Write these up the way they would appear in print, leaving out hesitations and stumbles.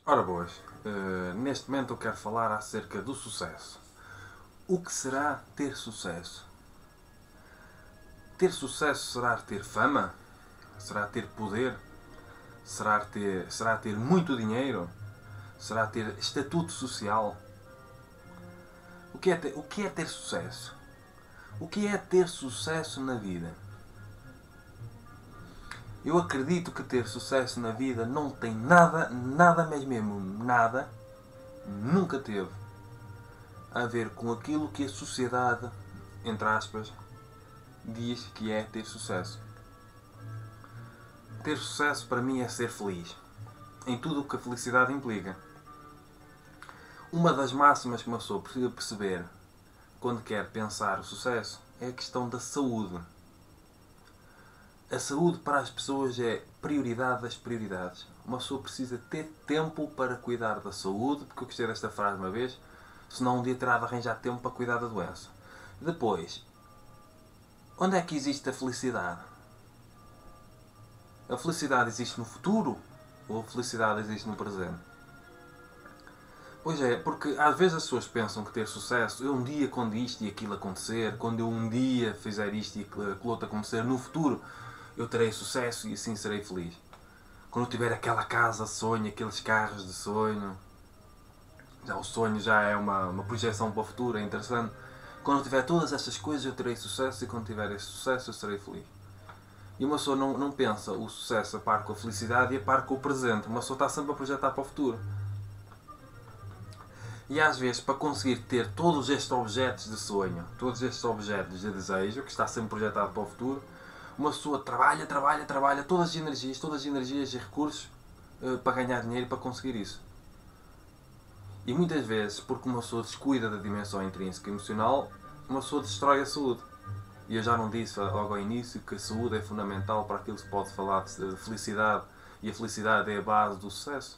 Ora boas, neste momento eu quero falar acerca do sucesso. O que será ter sucesso? Ter sucesso será ter fama? Será ter poder? Será ter muito dinheiro? Será ter estatuto social? O que é ter sucesso? O que é ter sucesso na vida? Eu acredito que ter sucesso na vida não tem nada, mas mesmo nada, nunca teve a ver com aquilo que a sociedade, entre aspas, diz que é ter sucesso. Ter sucesso para mim é ser feliz, em tudo o que a felicidade implica. Uma das máximas que uma pessoa precisa perceber quando quer pensar o sucesso é a questão da saúde. A saúde para as pessoas é prioridade das prioridades. Uma pessoa precisa ter tempo para cuidar da saúde, porque eu gostei desta frase uma vez, senão um dia terá de arranjar tempo para cuidar da doença. Depois, onde é que existe a felicidade? A felicidade existe no futuro ou a felicidade existe no presente? Pois é, porque às vezes as pessoas pensam que ter sucesso, eu um dia quando isto e aquilo acontecer, quando eu um dia fizer isto e aquilo outro acontecer, no futuro eu terei sucesso e assim serei feliz. Quando eu tiver aquela casa de sonho, aqueles carros de sonho, já o sonho já é uma projeção para o futuro, é interessante. Quando eu tiver todas essas coisas eu terei sucesso e quando tiver esse sucesso eu serei feliz. E uma pessoa não pensa o sucesso a par com a felicidade e a par com o presente. Uma pessoa está sempre a projetar para o futuro. E às vezes, para conseguir ter todos estes objetos de sonho, todos estes objetos de desejo, que está sempre projetado para o futuro, uma pessoa trabalha todas as energias e recursos para ganhar dinheiro para conseguir isso. E muitas vezes, porque uma pessoa descuida da dimensão intrínseca e emocional, uma pessoa destrói a saúde. E eu já não disse logo ao início que a saúde é fundamental para aquilo que se pode falar de felicidade, e a felicidade é a base do sucesso.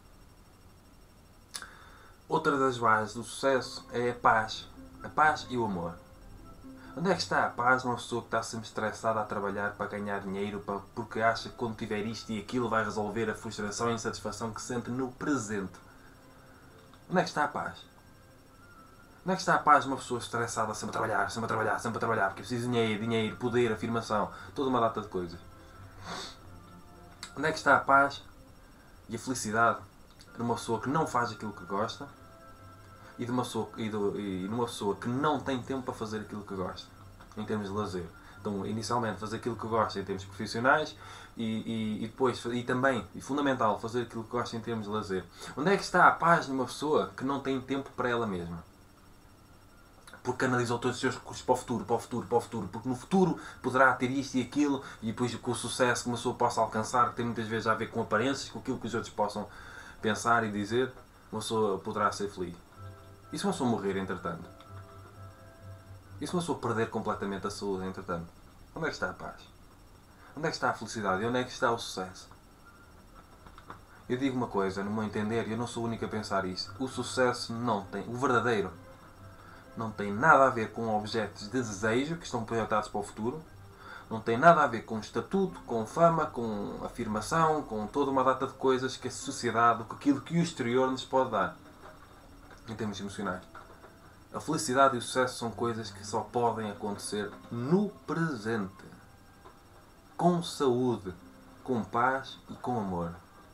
Outra das bases do sucesso é a paz e o amor. Onde é que está a paz numa pessoa que está sempre estressada a trabalhar para ganhar dinheiro porque acha que quando tiver isto e aquilo vai resolver a frustração e a insatisfação que sente no presente? Onde é que está a paz? Onde é que está a paz de uma pessoa estressada sempre a trabalhar, porque precisa de dinheiro, poder, afirmação, toda uma data de coisas? Onde é que está a paz e a felicidade de uma pessoa que não faz aquilo que gosta e de uma pessoa que não tem tempo para fazer aquilo que gosta, em termos de lazer? Então, inicialmente, fazer aquilo que gosta em termos profissionais e depois, e também, e fundamental, fazer aquilo que gosta em termos de lazer. Onde é que está a paz de uma pessoa que não tem tempo para ela mesma? Porque analisou todos os seus recursos para o futuro, porque no futuro poderá ter isto e aquilo, e depois com o sucesso que uma pessoa possa alcançar, que tem muitas vezes a ver com aparências, com aquilo que os outros possam pensar e dizer, uma pessoa poderá ser feliz. E se uma pessoa morrer, entretanto? E se uma pessoa perder completamente a saúde, entretanto? Onde é que está a paz? Onde é que está a felicidade? E onde é que está o sucesso? Eu digo uma coisa, no meu entender, e eu não sou o único a pensar isto, o sucesso não tem, o verdadeiro, não tem nada a ver com objetos de desejo que estão projetados para o futuro, não tem nada a ver com estatuto, com fama, com afirmação, com toda uma data de coisas que a sociedade, aquilo que o exterior nos pode dar, em termos emocionais. A felicidade e o sucesso são coisas que só podem acontecer no presente, com saúde, com paz e com amor.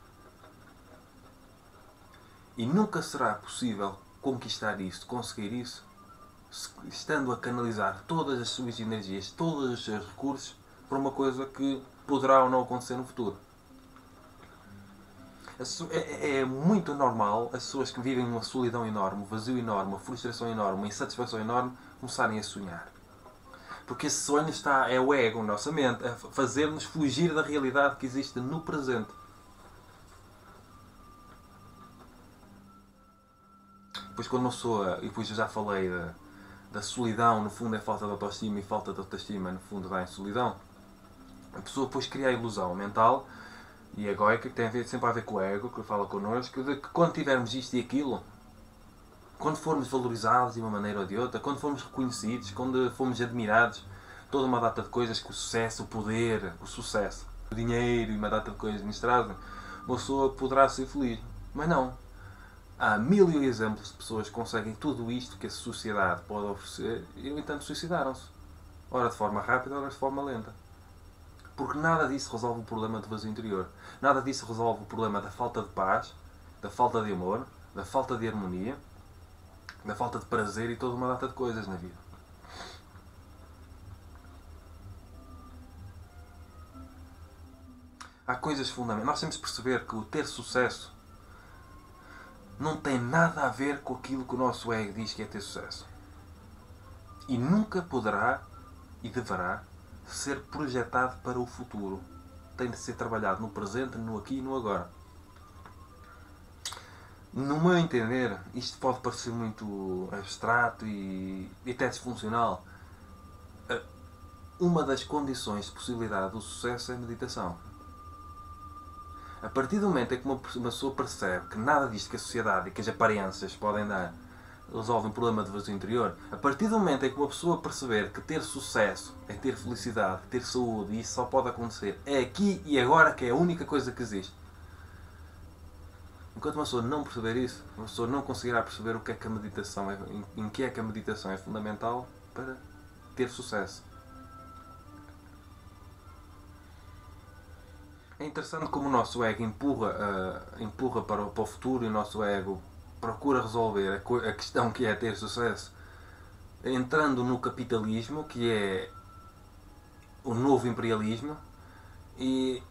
E nunca será possível conquistar isso, conseguir isso, estando a canalizar todas as suas energias, todos os seus recursos para uma coisa que poderá ou não acontecer no futuro. É muito normal as pessoas que vivem uma solidão enorme, um vazio enorme, uma frustração enorme, uma insatisfação enorme, começarem a sonhar. Porque esse sonho é o ego, a nossa mente, a fazer-nos fugir da realidade que existe no presente. Depois quando uma pessoa, e depois eu já falei da solidão, no fundo é falta de autoestima, e falta de autoestima, no fundo, dá em solidão. A pessoa depois cria a ilusão mental e egoica, que tem sempre a ver com o ego, que fala connosco, de que quando tivermos isto e aquilo, quando formos valorizados de uma maneira ou de outra, quando formos reconhecidos, quando formos admirados, toda uma data de coisas que o sucesso, o poder, o dinheiro e uma data de coisas nos trazem, uma pessoa poderá ser feliz. Mas não. Há mil e um exemplos de pessoas que conseguem tudo isto que a sociedade pode oferecer e, no entanto, suicidaram-se. Ora de forma rápida, ora de forma lenta. Porque nada disso resolve o problema do vazio interior. Nada disso resolve o problema da falta de paz, da falta de amor, da falta de harmonia, da falta de prazer e toda uma data de coisas na vida. Há coisas fundamentais. Nós temos de perceber que o ter sucesso não tem nada a ver com aquilo que o nosso ego diz que é ter sucesso. E nunca poderá e deverá ser projetado para o futuro. Tem de ser trabalhado no presente, no aqui e no agora. No meu entender, isto pode parecer muito abstrato e até disfuncional. Uma das condições de possibilidade do sucesso é a meditação. A partir do momento em que uma pessoa percebe que nada disto que a sociedade e que as aparências podem dar resolvem o problema de vazio interior, a partir do momento em que uma pessoa perceber que ter sucesso é ter felicidade, ter saúde, e isso só pode acontecer é aqui e agora, que é a única coisa que existe. Enquanto uma pessoa não perceber isso, uma pessoa não conseguirá perceber o que é que a meditação é, em que é que a meditação é fundamental para ter sucesso. É interessante como o nosso ego empurra para o futuro e o nosso ego procura resolver a questão que é ter sucesso entrando no capitalismo, que é o novo imperialismo, e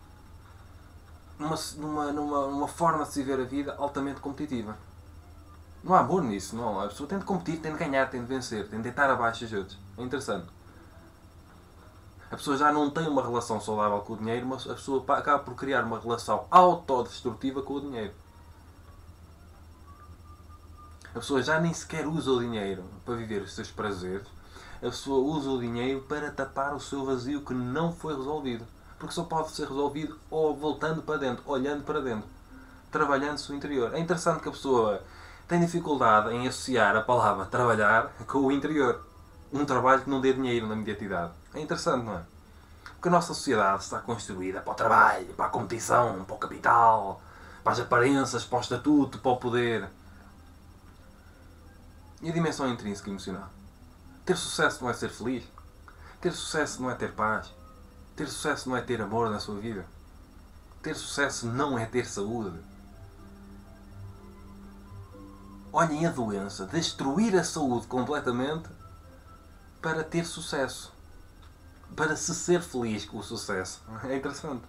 numa forma de se ver a vida altamente competitiva. Não há amor nisso, não. A pessoa tem de competir, tem de ganhar, tem de vencer, tem de deitar abaixo os outros. É interessante. A pessoa já não tem uma relação saudável com o dinheiro, mas a pessoa acaba por criar uma relação autodestrutiva com o dinheiro. A pessoa já nem sequer usa o dinheiro para viver os seus prazeres. A pessoa usa o dinheiro para tapar o seu vazio que não foi resolvido. Porque só pode ser resolvido ou voltando para dentro, olhando para dentro, trabalhando-se o interior. É interessante que a pessoa tem dificuldade em associar a palavra trabalhar com o interior. Um trabalho que não dê dinheiro na imediatidade. É interessante, não é? Porque a nossa sociedade está construída para o trabalho, para a competição, para o capital, para as aparências, para o estatuto, para o poder. E a dimensão intrínseca e emocional? Ter sucesso não é ser feliz. Ter sucesso não é ter paz. Ter sucesso não é ter amor na sua vida. Ter sucesso não é ter saúde. Olhem a doença, destruir a saúde completamente para ter sucesso. Para se ser feliz com o sucesso. É interessante.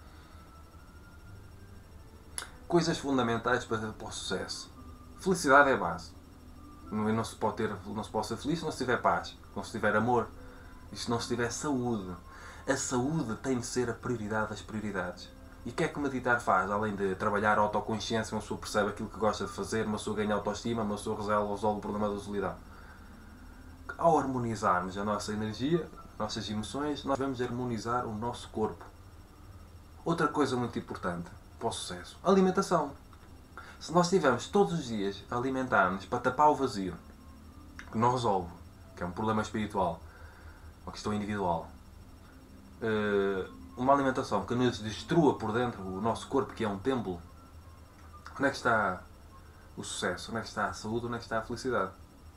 Coisas fundamentais para o sucesso. Felicidade é a base. Não se pode ser feliz se não se tiver paz, se não se tiver amor e se não se tiver saúde. A saúde tem de ser a prioridade das prioridades. E o que é que meditar faz? Além de trabalhar a autoconsciência, uma pessoa percebe aquilo que gosta de fazer, uma pessoa ganha autoestima, uma pessoa resolve o problema da solidão. Ao harmonizarmos a nossa energia, nossas emoções, nós vamos harmonizar o nosso corpo. Outra coisa muito importante para o sucesso: alimentação. Se nós estivermos todos os dias a alimentar-nos para tapar o vazio, que não resolve, que é um problema espiritual, uma questão individual, uma alimentação que nos destrua por dentro o nosso corpo, que é um templo, onde é que está o sucesso? Onde é que está a saúde? Onde é que está a felicidade?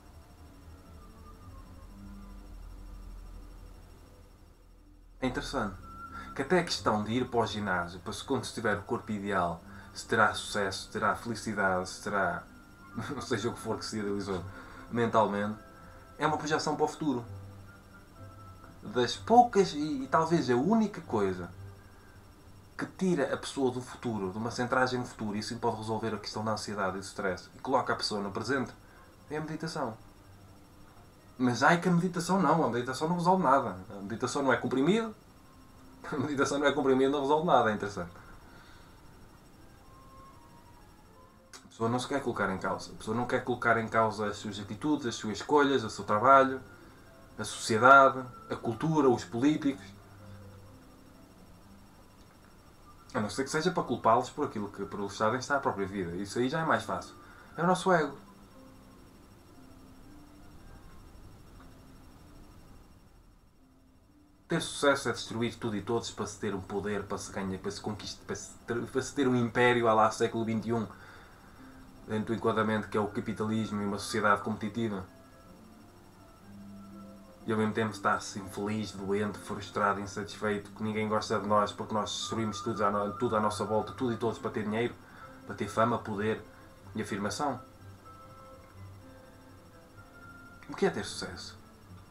É interessante que até a questão de ir para o ginásio, para quando se tiver o corpo ideal, se terá sucesso, se terá felicidade, se terá não seja o que for que se idealizou mentalmente, é uma projeção para o futuro. Das poucas e talvez a única coisa que tira a pessoa do futuro, de uma centragem no futuro, e assim pode resolver a questão da ansiedade e do stress, e coloca a pessoa no presente, é a meditação. Mas ai que a meditação não resolve nada. A meditação não é comprimido, a meditação não é comprimido, não resolve nada, é interessante. A pessoa não se quer colocar em causa. A pessoa não quer colocar em causa as suas atitudes, as suas escolhas, o seu trabalho, a sociedade, a cultura, os políticos. A não ser que seja para culpá-los por aquilo que por eles sabem está a própria vida. Isso aí já é mais fácil. É o nosso ego. Ter sucesso é destruir tudo e todos para se ter um poder, para se ganhar, para se conquistar, para se ter um império à lá século XXI, dentro do enquadramento que é o capitalismo e uma sociedade competitiva, e ao mesmo tempo está-se infeliz, doente, frustrado, insatisfeito, que ninguém gosta de nós porque nós destruímos tudo à nossa volta, tudo e todos para ter dinheiro, para ter fama, poder e afirmação. O que é ter sucesso?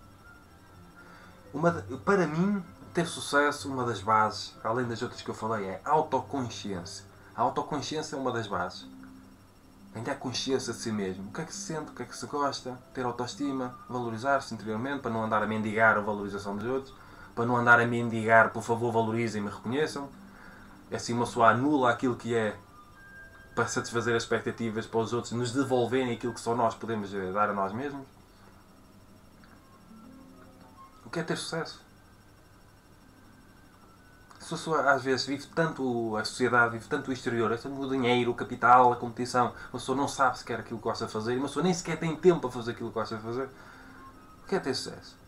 Para mim, ter sucesso, uma das bases, além das outras que eu falei, é a autoconsciência. A autoconsciência é uma das bases. Ganhar consciência de si mesmo. O que é que se sente, o que é que se gosta, ter autoestima, valorizar-se interiormente, para não andar a mendigar a valorização dos outros, para não andar a mendigar, por favor, valorizem-me e reconheçam. É assim uma pessoa anula aquilo que é para satisfazer as expectativas para os outros, nos devolverem aquilo que só nós podemos dar a nós mesmos. O que é ter sucesso? A pessoa às vezes vive tanto a sociedade, vive tanto o exterior, é tanto o dinheiro, o capital, a competição. Uma pessoa não sabe sequer aquilo que gosta de fazer e uma pessoa nem sequer tem tempo para fazer aquilo que gosta de fazer. O que é ter sucesso?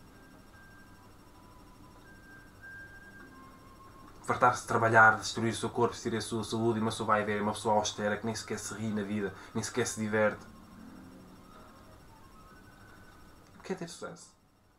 Fartar-se de trabalhar, destruir o seu corpo, destruir a sua saúde e uma pessoa vai ver uma pessoa austera que nem sequer se ri na vida, nem sequer se diverte. O que é ter sucesso?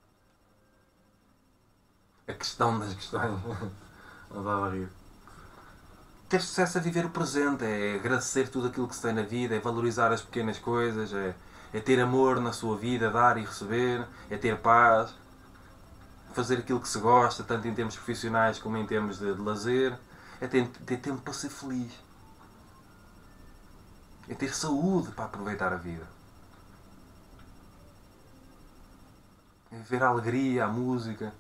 A questão das questões. Adoro rir. Ter sucesso é viver o presente, é agradecer tudo aquilo que se tem na vida, é valorizar as pequenas coisas, é ter amor na sua vida, dar e receber, é ter paz, fazer aquilo que se gosta, tanto em termos profissionais como em termos de lazer, é ter tempo para ser feliz, é ter saúde para aproveitar a vida, é viver a alegria, a música.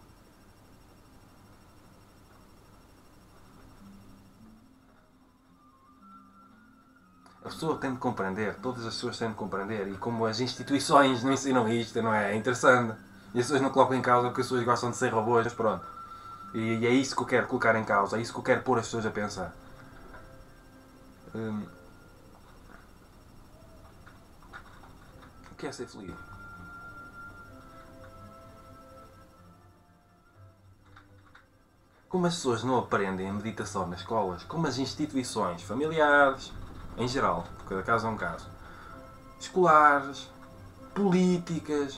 A pessoa tem de compreender, todas as pessoas têm de compreender, e como as instituições não ensinam isto, não é? É interessante. E as pessoas não colocam em causa porque as pessoas gostam de ser robôs, mas pronto. E é isso que eu quero colocar em causa, é isso que eu quero pôr as pessoas a pensar. O que é ser feliz? Como as pessoas não aprendem a meditação nas escolas, como as instituições familiares, em geral, porque cada caso é um caso, escolares, políticas,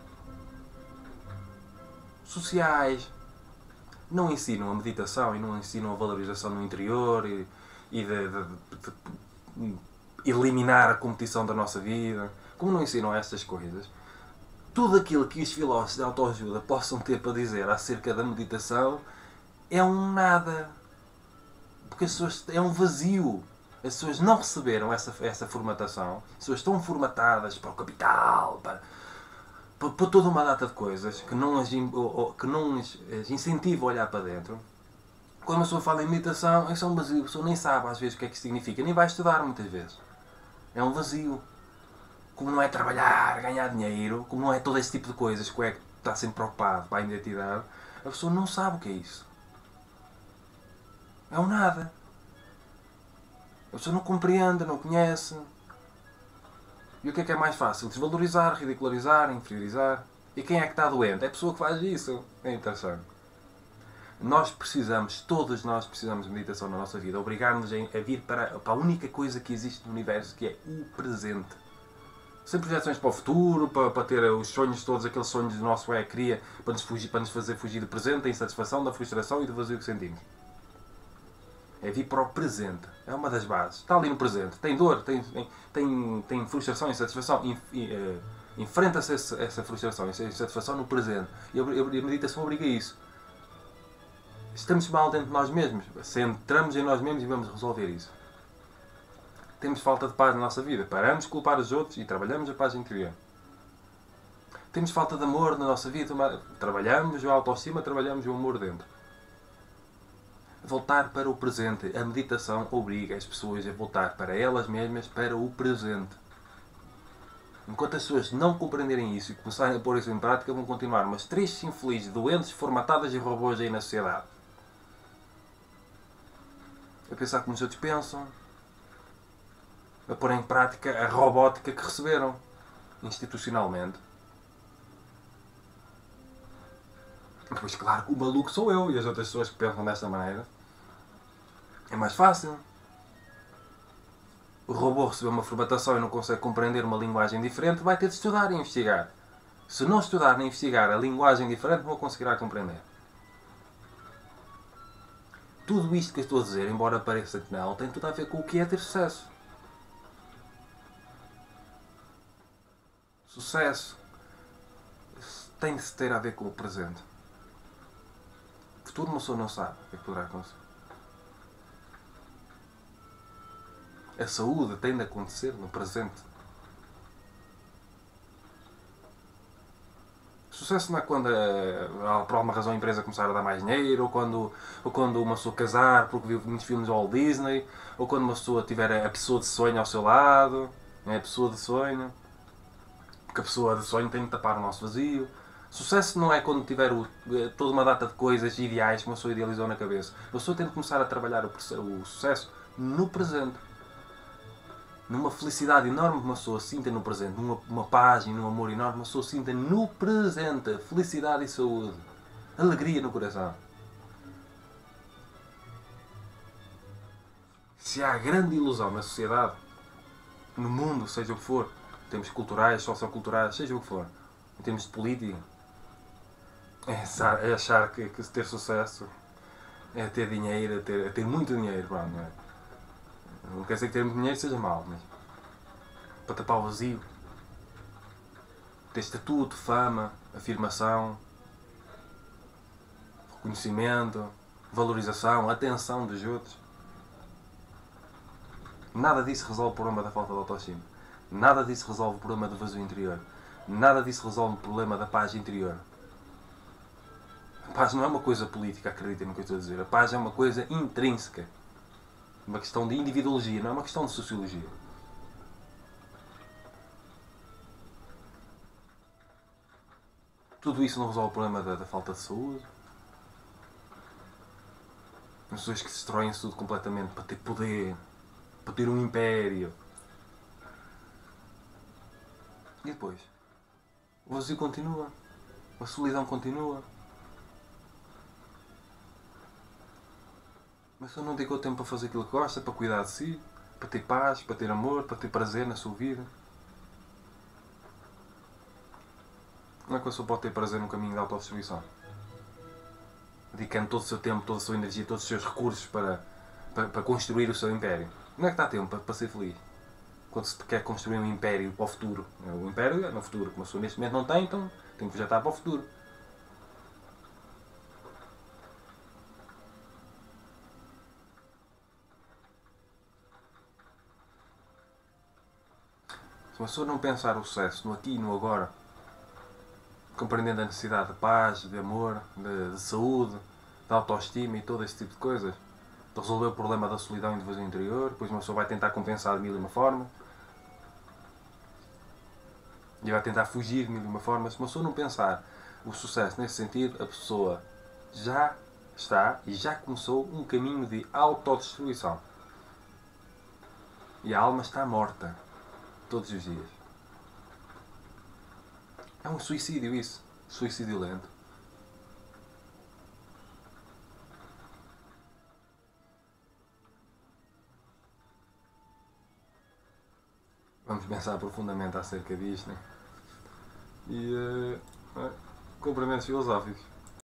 sociais, não ensinam a meditação e não ensinam a valorização no interior e de eliminar a competição da nossa vida, como não ensinam estas coisas, tudo aquilo que os filósofos de autoajuda possam ter para dizer acerca da meditação é um nada. Porque as pessoas, é um vazio. As pessoas não receberam essa formatação. As pessoas estão formatadas para o capital, para toda uma data de coisas que não as incentivam a olhar para dentro. Quando uma pessoa fala em meditação, isso é um vazio. A pessoa nem sabe às vezes o que é que significa, nem vai estudar muitas vezes. É um vazio. Como não é trabalhar, ganhar dinheiro, como não é todo esse tipo de coisas que é que está sempre preocupado para a identidade, a pessoa não sabe o que é isso. É um nada. A pessoa não compreende, não conhece. E o que é mais fácil? Desvalorizar, ridicularizar, inferiorizar. E quem é que está doente? É a pessoa que faz isso. É interessante. Nós precisamos, todos nós precisamos de meditação na nossa vida. Obrigar-nos a vir para a única coisa que existe no universo, que é o presente. Sem projeções para o futuro, para ter os sonhos todos, aqueles sonhos do nosso cria, para nos fazer fugir do presente, da insatisfação, da frustração e do vazio que sentimos. É vir para o presente. É uma das bases. Está ali no presente. Tem dor, tem frustração, insatisfação. Enfrenta-se essa frustração, essa insatisfação no presente. E a meditação obriga a isso. Estamos mal dentro de nós mesmos. Centramos em nós mesmos e vamos resolver isso. Temos falta de paz na nossa vida. Paramos de culpar os outros e trabalhamos a paz interior. Temos falta de amor na nossa vida. Trabalhamos a autoestima, trabalhamos o amor dentro. Voltar para o presente. A meditação obriga as pessoas a voltar para elas mesmas, para o presente. Enquanto as pessoas não compreenderem isso e começarem a pôr isso em prática, vão continuar umas tristes, infelizes, doentes, formatadas e robôs aí na sociedade. A pensar como os outros pensam, a pôr em prática a robótica que receberam institucionalmente. Depois, claro, o maluco sou eu e as outras pessoas que pensam desta maneira. É mais fácil. o robô recebeu uma formatação e não consegue compreender uma linguagem diferente, vai ter de estudar e investigar. Se não estudar nem investigar a linguagem diferente, não conseguirá compreender. Tudo isto que eu estou a dizer, embora pareça que não, tem tudo a ver com o que é ter sucesso. Sucesso tem de se ter a ver com o presente. O futuro uma pessoa não sabe o que é que poderá acontecer. A saúde tem de acontecer no presente. Sucesso não é quando, por alguma razão, a empresa começar a dar mais dinheiro, ou quando uma pessoa casar porque viu muitos filmes do Walt Disney, ou quando uma pessoa tiver a pessoa de sonho ao seu lado, é a pessoa de sonho, porque a pessoa de sonho tem de tapar o nosso vazio. Sucesso não é quando tiver toda uma data de coisas ideais que uma pessoa idealizou na cabeça. A pessoa tem de começar a trabalhar o sucesso no presente. Numa felicidade enorme que uma pessoa sinta no presente, numa paz e num amor enorme, uma pessoa sinta no presente felicidade e saúde, alegria no coração. Se há grande ilusão na sociedade, no mundo, seja o que for, em termos culturais, socioculturais, seja o que for, em termos de política, é achar que ter sucesso é ter dinheiro, é ter muito dinheiro. Não é? Não quer dizer que ter muito dinheiro seja mau, mas para tapar o vazio, ter estatuto, fama, afirmação, reconhecimento, valorização, atenção dos outros. Nada disso resolve o problema da falta de autoestima. Nada disso resolve o problema do vazio interior. Nada disso resolve o problema da paz interior. A paz não é uma coisa política, acreditem no que eu estou a dizer. A paz é uma coisa intrínseca. Uma questão de individuologia, não é uma questão de sociologia. Tudo isso não resolve o problema da falta de saúde. As pessoas que destroem-se tudo completamente para ter poder, para ter um império. E depois? O vazio continua. A solidão continua. Mas só não dedicou tempo para fazer aquilo que gosta, para cuidar de si, para ter paz, para ter amor, para ter prazer na sua vida. Não é que a pessoa pode ter prazer no caminho da autodestruição? Dedicando todo o seu tempo, toda a sua energia, todos os seus recursos para construir o seu império. Não é que dá tempo para ser feliz. Quando se quer construir um império para o futuro. O império é no futuro. Como a pessoa neste momento não tem, então tem que projetar para o futuro. Se uma pessoa não pensar o sucesso no aqui e no agora, compreendendo a necessidade de paz, de amor, de saúde, de autoestima e todo esse tipo de coisas, de resolver o problema da solidão e do vazio interior, depois uma pessoa vai tentar compensar de mil e uma formas, e vai tentar fugir de mil e uma formas. Se uma pessoa não pensar o sucesso nesse sentido, a pessoa já está e já começou um caminho de autodestruição. E a alma está morta todos os dias. É um suicídio isso. Suicídio lento. Vamos pensar profundamente acerca disto, né? E cumprimentos filosóficos.